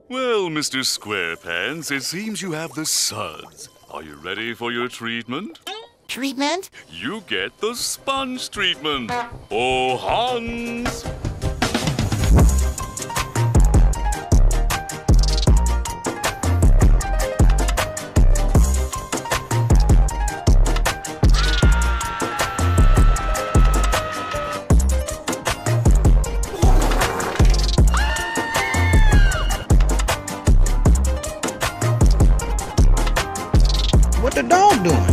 Well, Mr. Squarepants, it seems you have the suds. Are you ready for your treatment? Treatment? You get the sponge treatment. Oh, Hans! What the dog doing?